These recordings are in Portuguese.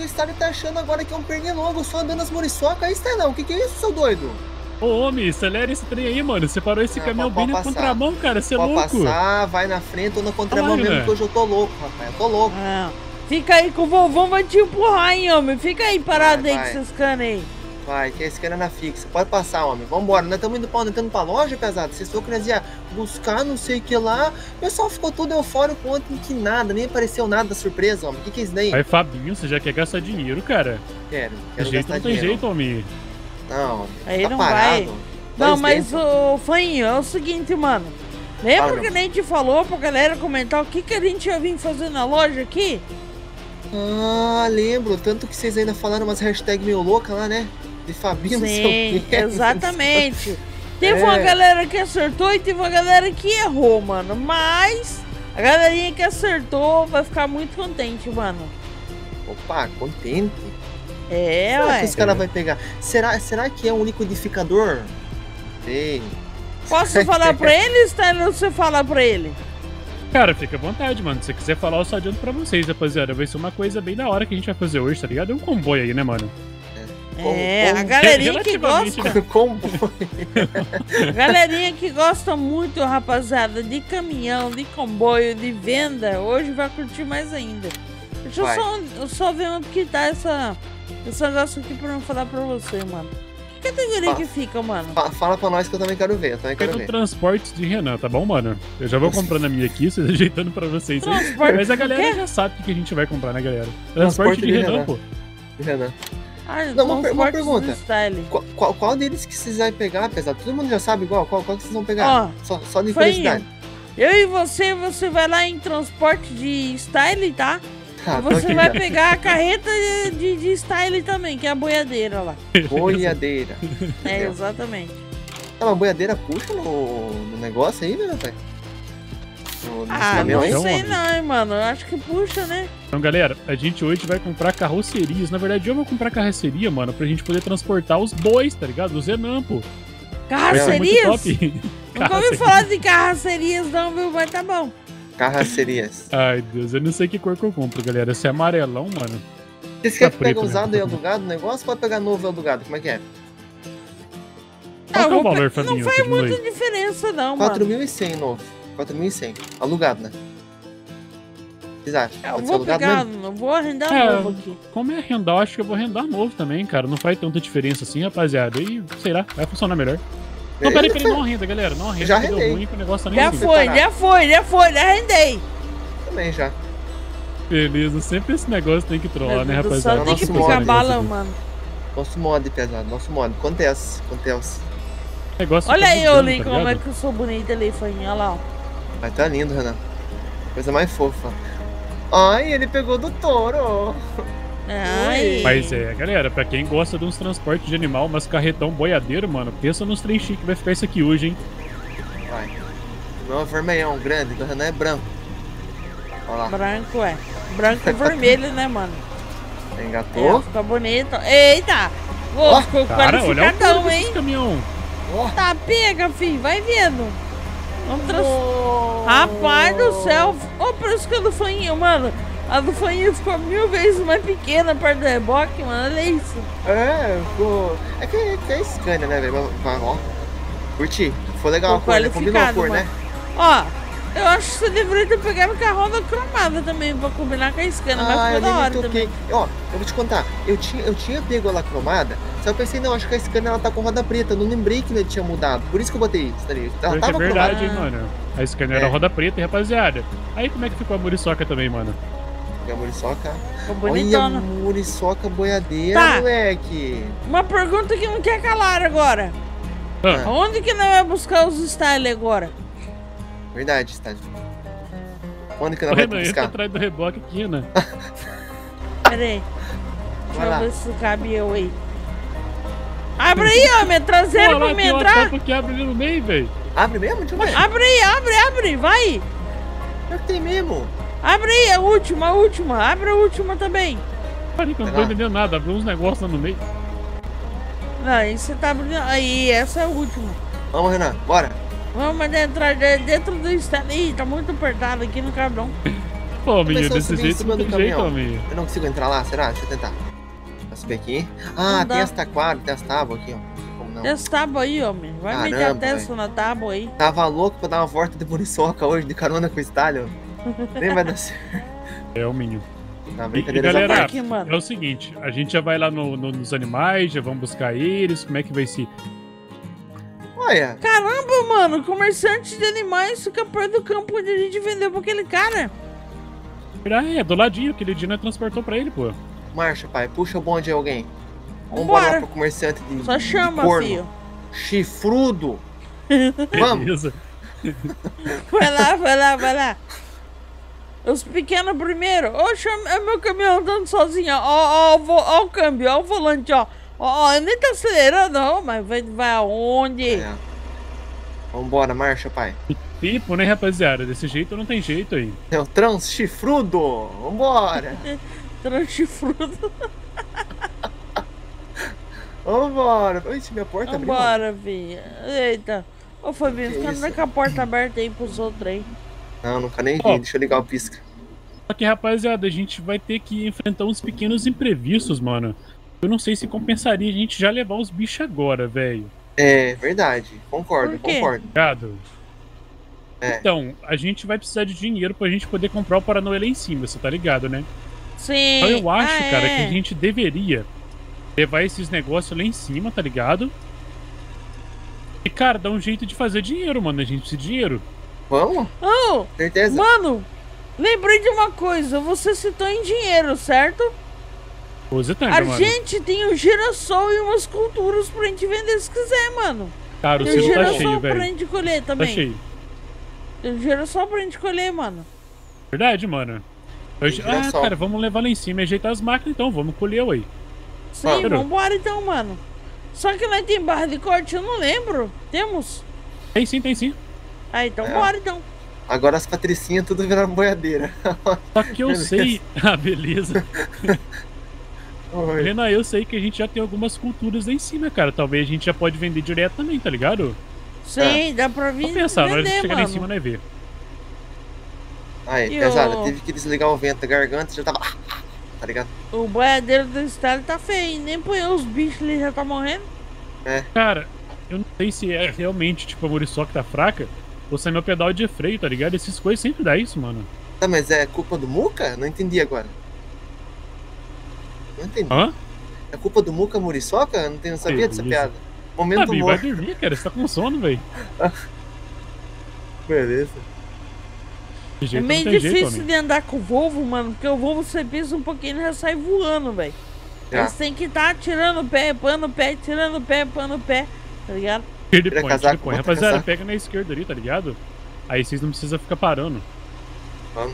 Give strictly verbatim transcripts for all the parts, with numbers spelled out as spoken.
Style tá achando agora que é um pernilongo só andando as muriçocas? Aí, Stylão, o que que é isso, seu doido? Ô, homem, acelera esse trem aí, mano. Você parou esse Não, caminhão pode- bem na pode contramão, cara. Você é Pode louco. passar, vai na frente ou na contramão Vai, mesmo, né? que hoje eu tô louco, rapaz. Eu tô louco. Ah, fica aí que o vovô vai te empurrar, hein, homem. Fica aí parado Vai, aí vai. com essas canas aí. Vai, que esse cara é na fixa. Pode passar, homem. Vambora. Nós estamos indo pra onde? Estamos pra loja, pesado. Vocês foram que nós ia buscar não sei o que lá. O pessoal ficou todo eufórico ontem que nada, nem apareceu nada da surpresa, homem. O que que é isso daí? Aí, Fabinho, você já quer gastar dinheiro, cara. Quero, De quero jeito gastar não tem dinheiro. jeito, homem. Não, Aí tá não parado. vai. Dois Não, mas tempos. o Fainho, é o seguinte, mano. Lembra Fala, que a meu. gente falou pra galera comentar o que, que a gente ia vir fazer na loja aqui? Ah, lembro. Tanto que vocês ainda falaram umas hashtags meio loucas lá, né? De Fabinho, não sei Sim, o quê. exatamente. Teve É. uma galera que acertou e teve uma galera que errou, mano. Mas a galerinha que acertou vai ficar muito contente, mano. Opa, contente. É, Será ué. que os caras vão pegar? Será, será que é um liquidificador? Sei. Posso falar pra ele, Stanley, ou você falar pra ele? Cara, fica à vontade, mano. Se você quiser falar, eu só adianto pra vocês, rapaziada. Vai ser uma coisa bem da hora que a gente vai fazer hoje, tá ligado? É um comboio aí, né, mano? É, Como- a galerinha que Relativamente, gosta, Como? a galerinha que gosta muito, rapaziada, de caminhão, de comboio, de venda, hoje vai curtir mais ainda. Deixa eu Vai. só, eu só ver onde que tá essa, esse negócio aqui pra eu falar pra você, mano. Que categoria Fa- que fica, mano? Fa- Fala pra nós que eu também quero ver. Eu também É quero do ver. Transportes de Renan, tá bom, mano? Eu já vou comprando a minha aqui, vocês ajeitando pra vocês aí. Transporte Mas a do galera quê? já sabe o que a gente vai comprar, né, galera? Transporte, Transporte de de Renan, Renan. pô. Renan. Ah, Não, uma per- uma transportes pergunta. do Style. Qual, qual, qual deles que vocês vão pegar, apesar? Todo mundo já sabe igual? Qual, qual que vocês vão pegar? Ó, só, só de Fainho, curiosidade. eu e você, você vai lá em transporte de Style, tá? Tá, E você tá vai aqui, pegar a carreta de, de, de Style também, que é a boiadeira lá. já. Boiadeira. É, Entendeu? exatamente. Ah, uma boiadeira puxa no, no negócio aí, né, velho? No, nesse Ah, caminhão não aí? Então, sei homem. não, hein, mano. Eu acho que puxa, né? Então, galera, a gente hoje vai comprar carrocerias. Na verdade, eu vou comprar carroceria, mano, pra gente poder transportar os bois, tá ligado? Os Renan, pô. Vai ser muito Carrocerias? top. Nunca ouvi Carroceria. falar de carrocerias não, viu? Mas tá bom. Carracerias. Ai, Deus, eu não sei que cor que eu compro, galera. Se é amarelão, mano. Vocês querem Tá pegar preto, né? usado e alugado o negócio ou pode pegar novo e alugado? Como é que é? Qual Ah, que é o eu vou valor, pe- Não Fabinho? faz Continua muita aí. diferença não, quatro mano. mil e cem novo. quatro mil e cem. Alugado, né? Vocês acham? Eu Pode ser vou alugado pegar, mesmo? não vou arrendar É, novo aqui. como é arrendar, eu acho que eu vou arrendar novo também, cara. Não faz tanta diferença assim, rapaziada. E, sei lá, vai funcionar melhor. Não, peraí, peraí, não arrenda, galera. Não arrenda, Já que deu arrendei. ruim que o negócio tá nem Já assim. foi, separado. já foi, já foi, já arrendei. Também já. Beleza, sempre esse negócio tem que trollar, né, Meu Deus do céu, rapaziada? tem que Nosso picar modo, bala, negócio mano. Nosso mod, pesado. Nosso mod. Acontece. Acontece. aqui. Negócio Olha fica aí, mudando, Oli, tá como é ligado? que eu sou bonita ali, Fainha. Olha lá, ó. Mas tá lindo, Renan. Coisa mais fofa. Ai, ele pegou do touro. Ai. Mas é, galera, pra quem gosta de uns transportes de animal, umas carretão boiadeiro, mano, pensa nos trem chique que vai ficar isso aqui hoje, hein? Vai. O meu é vermelhão, grande. Do Renan é branco. Olha lá. Branco, é. Branco e vermelho, né, mano? É, Engatou. fica bonito. Eita! Ô, Ó, ficou Cara, olha o qualificadão, corpo hein? desse caminhão. Ó. Tá, pega, filho. Vai vendo. Vamos trans... Oh. Rapaz do céu. Ô, por isso que a do Fainha, mano. A do Fainha ficou mil vezes mais pequena perto do reboque, mano. Olha isso. É, ficou. É que, que é Scania, né, velho? Mas, ó. Curti. Foi legal a Ficou cor, né? Combinou a qualificado, cor, mano. né? Ó, eu acho que você deveria ter pegado com a roda cromada também pra combinar com a Scania, mas Ah, ficou eu da nem me hora toquei. também. Ó, eu vou te contar. Eu tinha, eu tinha pego ela cromada, só eu pensei, não, acho que a Scania ela tá com roda preta. Eu não lembrei que ele tinha mudado. Por isso que eu botei isso, tá ligado? Ela Pior que é tava verdade, cromada. hein, mano. A Scania É. era roda preta, hein, rapaziada. Aí como é que ficou a muriçoca também, mano? E a muriçoca. Ficou Olha a bonitona. muriçoca boiadeira, Tá. moleque. Uma pergunta que não quer calar agora. Ah, Onde que nós vamos buscar os style agora? Verdade, estádio. Onde que o ela vai Renan, entra buscar? atrás do reboque aqui, Renan. Pera aí. Deixa Vai eu lá. ver se cabe eu aí. Abre aí, homem. Traseiro Pô, pra lá me tem uma entrar. tampa que abre ali no meio, velho. Abre mesmo? Deixa eu ver. Abre aí, abre, abre. Vai. Pior que tem mesmo. Abre aí, a última, a última. Abre a última também. Peraí que eu não tô Vai lá. entendendo nada. Abriu uns negócios lá no meio. Não, aí você tá abrindo. Aí, essa é a última. Vamos, Renan, bora. Vamos entrar de- dentro do style. Ih, tá muito apertado aqui, não cabe não. Pô, menino, Começou a desse subir em jeito cima não do tem jeito, caminhão. amigo. Eu não consigo entrar lá, será? Deixa eu tentar. Vou subir aqui. Ah, Não tem dá. as taquadas, tem as tábuas aqui, ó. Não tem como não. Tem essa tábua aí, homem. Vai meter a Caramba, testa na tábua aí. Tava louco pra dar uma volta de muriçoca hoje, de carona com o Stallion. Nem vai dar certo. É o menino. Não, E, e brincadeira galera, essa aqui, mano. é o seguinte, a gente já vai lá no, no- nos animais, já vamos buscar eles, como é que vai ser? Olha, Caramba, mano, comerciante de animais fica perto do campo onde a gente vendeu pra aquele cara. Ah, é, do ladinho, aquele dia nós transportou pra ele, pô. marcha, pai. Puxa o bonde de alguém. Vambora lá Vambora. pro comerciante de, Só de chama, corno. filho. Chifrudo. Vamos. Beleza. Vai lá, vai lá, vai lá. Os pequenos primeiro. Ô, chama, é meu caminhão andando sozinho. Ó, ó, ó, o vo- ó o câmbio, ó o volante, ó. Ó, ó, nem tá acelerando, não, mas vai, vai aonde? É. Vambora, marcha, pai. Pipo, né, rapaziada? Desse jeito não tem jeito aí. É o trans chifrudo. Vambora. Tranchifrudo. Vambora. Ixi, minha porta abriu. Vambora, filha. Eita. Ô, Fabinho, Que fica isso? andando com a porta aberta aí pros outros aí. Não, nunca nem vi. Ó. Deixa eu ligar o pisca. Só que, rapaziada, a gente vai ter que enfrentar uns pequenos imprevistos, mano. Eu não sei se compensaria a gente já levar os bichos agora, velho. É, verdade. Concordo, Por quê? concordo. Ligado? É. Então, a gente vai precisar de dinheiro pra gente poder comprar o Paranoia lá em cima, você tá ligado, né? Sim. Então eu acho, Ah, cara, é. que a gente deveria levar esses negócios lá em cima, tá ligado? E, cara, dá um jeito de fazer dinheiro, mano. A gente precisa de dinheiro. Vamos? Oh, Certeza? mano, lembrei de uma coisa. Você citou em dinheiro, certo? Coisa A tanga, mano. gente tem um girassol e umas culturas pra gente vender se quiser, mano. Cara, o Tem um selo tá girassol cheio, pra velho. gente colher Tá também. cheio. Tem um girassol pra gente colher, mano. Verdade, mano. Eu- Tem Ah, girassol. cara, vamos levar lá em cima e ajeitar as máquinas então. Vamos colher, ué. Sim, Claro. vambora então, mano. Só que nós tem barra de corte, eu não lembro. Temos? Tem sim, tem sim. Ah, então É. bora então. Agora as patricinhas tudo viraram boiadeira. Só que eu Beleza. sei. Ah, beleza. Oi. Renan, eu sei que a gente já tem algumas culturas lá em cima, cara. Talvez a gente já pode vender direto também, tá ligado? Sim, dá pra vir Vamos pensar, na hora de vender, chegar mano. lá em cima, nós ver. Aí, E pesada. o- Tive que desligar o vento da garganta, já tava. Tá ligado? O boiadeiro do estado tá feio, hein? Nem põe os bichos ali, já tá morrendo. Cara, eu não sei se é realmente, tipo, a muriçoca que tá fraca ou se é meu pedal de freio, tá ligado? Essas coisas sempre dá isso, mano. Tá, mas é culpa do Muca? Não entendi agora. Não entendi. Hã? É culpa do Muca Muriçoca? Não tenho sabia dessa Beleza. piada. Momento Fabi, vai humor. dormir, cara. Você tá com sono, velho. Beleza. De É jeito meio não tem difícil jeito, homem. de andar com o Volvo, mano, porque o Volvo você pisa um pouquinho e já sai voando, velho. Já. Eles têm que estar tirando o pé, pano o pé, tirando o pé, pano o pé, tá ligado? Ele Tira põe, casaco, ele põe. bota Rapaziada, casaco. pega na esquerda ali, tá ligado? Aí vocês não precisam ficar parando. Vamos.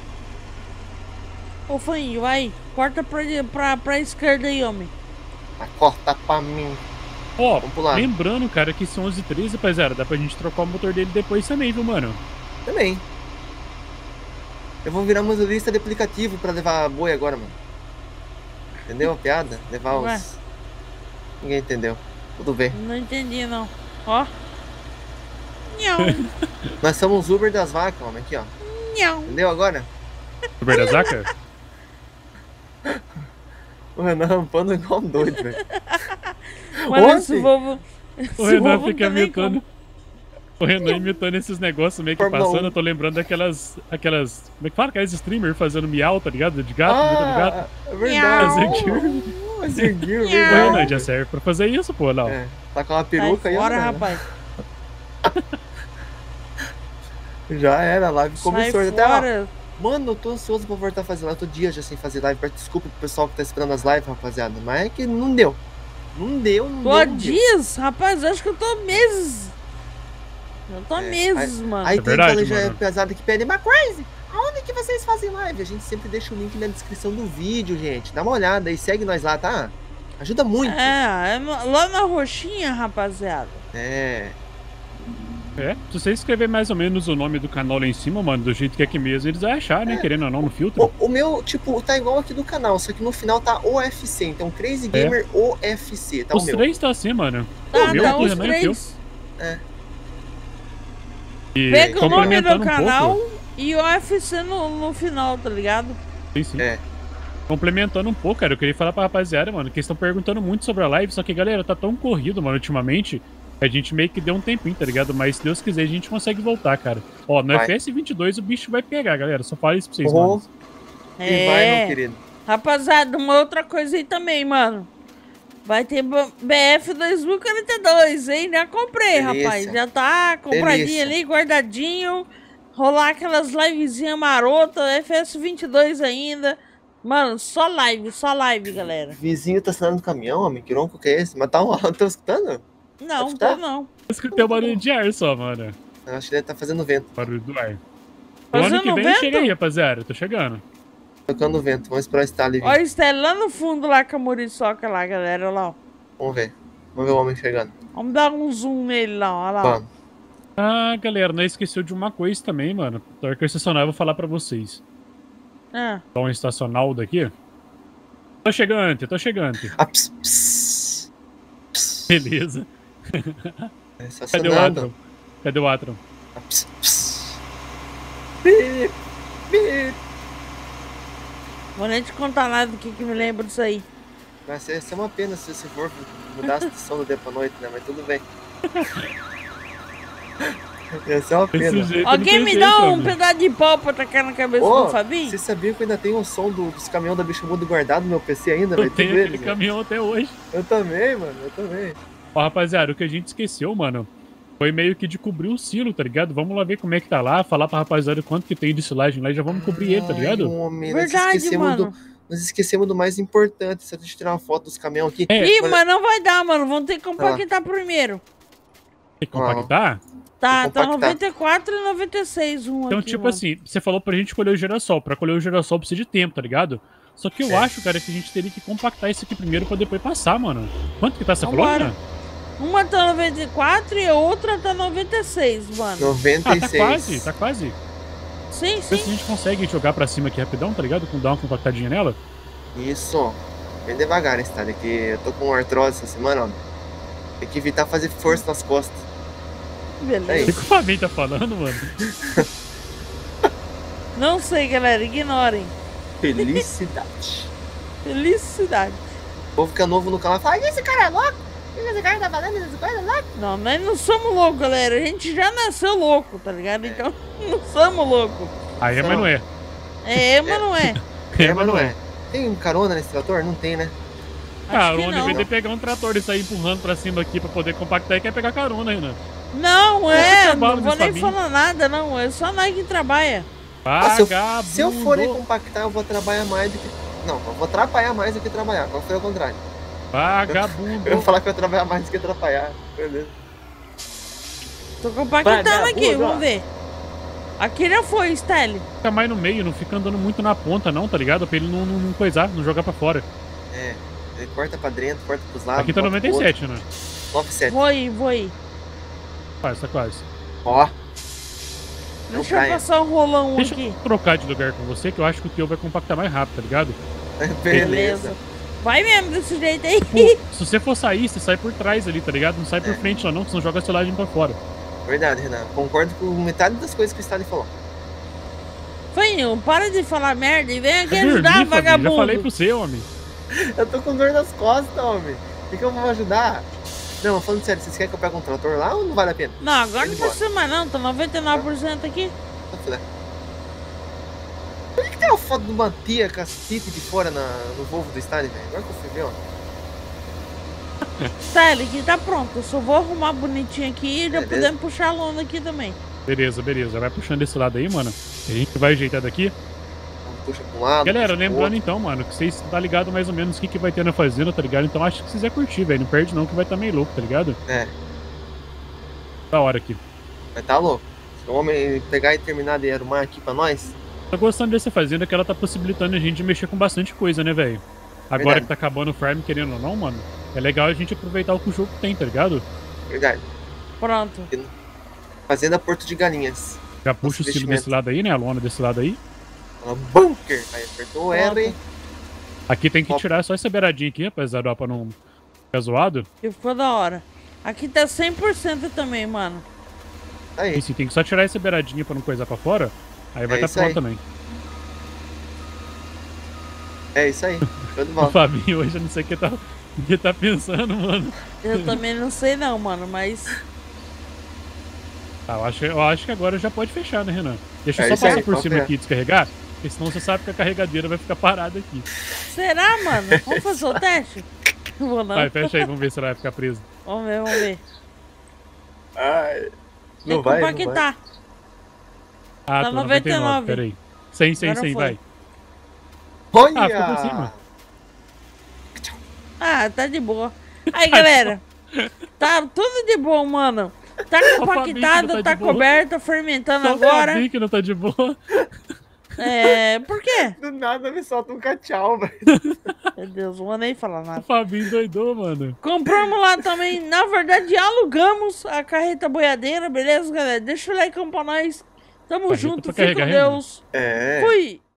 Ô, Fainho, vai, corta pra, pra, pra esquerda aí, homem. Ah, corta pra mim. Ó, Vamos pular. lembrando, cara, que são onze e treze, rapaziada. Dá pra gente trocar o motor dele depois também, viu, mano? Também. Eu vou virar motorista de aplicativo pra levar boi agora, mano. Entendeu a piada? Levar Ué. os. Ninguém entendeu. Tudo bem. Não entendi, não. Ó. Nhão, Nós somos Uber das vacas, homem. Aqui, ó. nhão. Entendeu agora? Super da Zaca? O Renan rampando igual um doido, velho. Mano, Ontem- esse Volvo... O esse Renan Volvo fica não tem nem imitando. O Renan imitando esses negócios meio que Fórmula passando. um. Eu tô lembrando daquelas. Aquelas. Como é que fala? Aqueles streamers fazendo miau, tá ligado? De gato, imitando gato. Ah, é Miau. verdade. Azerguir, O Miau. Renan verdade. já serve pra fazer isso, pô, não. É, tá com uma Sai peruca aí, ó. fora, né? rapaz. Já era, a live Sai começou. Até lá. fora. Mano, eu tô ansioso pra voltar a fazer live. Eu tô dias já sem fazer live. Peço desculpa pro pessoal que tá esperando as lives, rapaziada. Mas é que não deu. Não deu, não Tô deu. há não deu. dias, rapaz, eu acho que eu tô há meses. Eu tô há É, meses, mano. Aí É tem verdade, aquela já mano. pesada que pede, mas Crazy, aonde que vocês fazem live? A gente sempre deixa o link na descrição do vídeo, gente. Dá uma olhada aí, segue nós lá, tá? Ajuda muito. É, é no- lá na roxinha, rapaziada. É. É, se você escrever mais ou menos o nome do canal lá em cima, mano, do jeito que é aqui mesmo, eles vão achar, né? É. Querendo ou não, no filtro. O, o meu, tipo, tá igual aqui do canal, só que no final tá O F C. Então, Crazy Gamer O F C, tá Os o meu. três tá assim, mano. Tá, O meu, tá o os Renan e o teu. três. E Pega o nome do complementando um canal pouco, e o U F C no, no final, tá ligado? Sim, sim. É. Complementando um pouco, cara, eu queria falar pra rapaziada, mano, que eles estão perguntando muito sobre a live, só que, galera, tá tão corrido, mano, ultimamente, que a gente meio que deu um tempinho, tá ligado? Mas se Deus quiser, a gente consegue voltar, cara. Ó, no Vai. F S vinte e dois o bicho vai pegar, galera, só falo isso pra vocês, Oh. mano. E vai, meu querido. Rapaziada, uma outra coisa aí também, mano. Vai ter B F dois mil e quarenta e dois, hein? Já comprei, Delícia. rapaz. Já tá compradinho Delícia. ali, guardadinho. Rolar aquelas livezinhas marotas, F S vinte e dois ainda. Mano, só live, só live, galera. Vizinho tá assinando no caminhão, homem. Que ronco que é esse? Mas tá um alto, tá escutando? Não, Tá? tô não. Eu escutei o barulho de ar só, mano. Eu acho que ele tá fazendo vento. Barulho do ar. O Fazendo ano que vem vento? chega aí, rapaziada, tô chegando. Tocando vento. Vamos esperar esse tal ali vir. Olha o Stélio lá no fundo, lá com a muriçoca lá, galera. Olha lá, ó. Vamos ver. Vamos ver o homem chegando. Vamos dar um zoom nele lá, ó. Olha lá, ó. Vamos. Ah, galera, não esqueceu de uma coisa também, mano. Na hora que eu estacionar, eu vou falar pra vocês. Ah, Dá um estacional daqui. Tô chegando, tô chegando. Ah, ps, ps, ps. Beleza. É Cadê o estacionado. Atron? Cadê o Atron? Ah, ps, ps. Bip, bip. vou nem te contar nada do que, que me lembra disso aí. Vai ser, ser uma pena se você for mudar a estação do dia pra noite, né? Mas tudo bem. Ia ser uma Desse pena. jeito, não Alguém tem me jeito, dá um amigo. pedaço de pau pra tacar na cabeça Ô, do Fabinho? você sabia que eu ainda tenho o som do- dos caminhões da Bicho Mudo guardado no meu P C ainda, Eu velho? tenho Tudo aquele eles, caminhão até hoje. velho. Eu também, mano. Eu também. Ó, rapaziada, o que a gente esqueceu, mano, foi meio que de cobrir o silo, tá ligado? Vamos lá ver como é que tá lá, falar pra rapaziada quanto que tem de silagem lá e já vamos cobrir ele, tá ligado? Ai, homem, nós Verdade, esquecemos mano. do, nós esquecemos do mais importante. Se a gente tirar uma foto dos caminhões aqui. É, Ih, mas- mas não vai dar, mano. Vamos ter que Ah. compactar primeiro. tem que compactar? Tá, Vou tá compactar. noventa e quatro e noventa e seis um Então, aqui, tipo mano. assim, você falou pra gente colher o girassol. Pra colher o girassol precisa de tempo, tá ligado? Só que eu É. acho, cara, que a gente teria que compactar isso aqui primeiro pra depois passar, mano. Quanto que tá, você falou, Vambora. Ana? Uma tá noventa e quatro e a outra tá noventa e seis, mano. noventa Ah, e tá seis. quase, tá quase. Sim, Vê se a sim. gente consegue jogar pra cima aqui rapidão, tá ligado? Com dar uma compactadinha nela. Isso. Bem devagar, hein, Stade, que eu tô com artrose essa semana, ó. Tem que evitar fazer força nas costas. O Beleza. que que o Fabinho tá falando, mano? Não sei, galera. Ignorem. Felicidade. Felicidade. O povo fica novo no canal e fala, "Ih, esse cara é louco? Esse cara tá falando essas coisas loucas?" Não, nós não somos loucos, galera. A gente já nasceu louco, tá ligado? Então, não somos loucos. Aí é, mas não é. É, mas não é. É, mas não é. Tem carona nesse trator? Não tem, né? Cara, que onde não. em vez de pegar um trator e sair empurrando pra cima aqui pra poder compactar, aí quer pegar carona ainda. Não, Esse é. cavalo Não vou desse nem Fabinho. falar nada, não. É só nós que trabalha. Ah, se, eu, Vagabundo. se eu for ir compactar, eu vou trabalhar mais do que... Não, eu vou atrapalhar mais do que trabalhar. Qual foi o contrário? Vagabundo. Eu ia falar que eu ia trabalhar mais do que atrapalhar. Beleza. Tô compactando aqui, Vagabundo. vamos ver. Aqui já foi, Stelle. Fica mais no meio, não fica andando muito na ponta, não, tá ligado? Pra ele não, não, não coisar, não jogar pra fora. É. Ele corta pra dentro, corta pros lados. Aqui tá volta pro noventa e sete, né? outro. noventa e sete. Vou aí, vou aí. Quase, tá quase. Ó. Deixa eu praia. passar um rolão Deixa aqui. eu trocar de lugar com você, que eu acho que o teu vai compactar mais rápido, tá ligado? Beleza. Vai mesmo desse jeito aí. Tipo, se você for sair, você sai por trás ali, tá ligado? Não sai por É. frente lá não, que senão joga a selagem pra fora. Verdade, Renan. Concordo com metade das coisas que o Stalin falou. Fanho, para de falar merda e vem aqui Vai ajudar, dormir, Fabinho, vagabundo. já falei pro você, homem. Eu tô com dor nas costas, homem. O que, que eu vou ajudar? Não, falando sério, vocês querem que eu pegue um trator lá ou não vale a pena? Não, agora Vai não embora. precisa mais não, tá noventa e nove por cento aqui. Tá filé. Por que, que tem uma foto de uma tia com as titas de fora na, no Volvo do Stalin, velho? Agora que eu fui ver, ó. Stelle, aqui tá pronto. Eu só vou arrumar bonitinho aqui e já Beleza. podemos puxar a lona aqui também. Beleza, beleza. Vai puxando desse lado aí, mano. A gente vai ajeitar daqui. Um puxa pra um lado. Galera, puxa pro lembrando outro. então, mano, que vocês tá ligado mais ou menos o que, que vai ter na fazenda, tá ligado? Então acho que vocês é curtir, velho. Não perde não, que vai tá meio louco, tá ligado? É, Da hora aqui. mas tá louco. Se o homem pegar e terminar de arrumar aqui pra nós, Tô gostando dessa fazenda que ela tá possibilitando a gente de mexer com bastante coisa, né, velho? Agora Verdade. que tá acabando o farm, querendo ou não, mano, é legal a gente aproveitar o que o jogo tem, tá ligado? verdade. Pronto. Fazenda Porto de Galinhas. Já puxa o silo investimento. desse lado aí, né? A lona desse lado aí. Fala, bunker. Aí apertou o R. Aqui tem que Top. tirar só essa beiradinha aqui, rapaziada, ó, pra não ficar zoado. E ficou da hora. Aqui tá cem por cento também, mano. Tá aí. E sim, tem que só tirar essa beiradinha pra não coisar pra fora. Aí vai É estar isso pronto aí. também. É isso aí. Show de O bola. Fabinho hoje eu não sei o que tá, o que tá pensando, mano. Eu também não sei não, mano, mas... Tá, eu acho, eu acho que agora já pode fechar, né, Renan? Deixa eu É só isso aí, passar por pode cima ver. aqui e descarregar, porque senão você sabe que a carregadeira vai ficar parada aqui. Será, mano? Vamos fazer o teste? Não vou não. Vai, fecha aí, vamos ver se ela vai ficar presa. Vamos ver, vamos ver. Ai. Tem Não que vai, não vai. compactar. Ah, Tá tô noventa e noventa e nove, nove. peraí. cem, cem, Agora cem, foi. vai. Olha! Ah, ficou por cima. Ah, tá de boa. Aí, galera. Tá tudo de boa, mano. Tá Fabinho que não compactado, tá de tá boa. coberto, fermentando Só o agora. Fabinho que não tá de boa. É. Por quê? Do nada me solta um tchau, velho. Meu Deus, não vou nem falar O nada. Fabinho doidou, mano. Compramos lá também. Na verdade, alugamos a carreta boiadeira, beleza, galera? Deixa o like pra nós. Tamo Carreta junto, pra fica com carregar, Renan. Deus. É. Fui!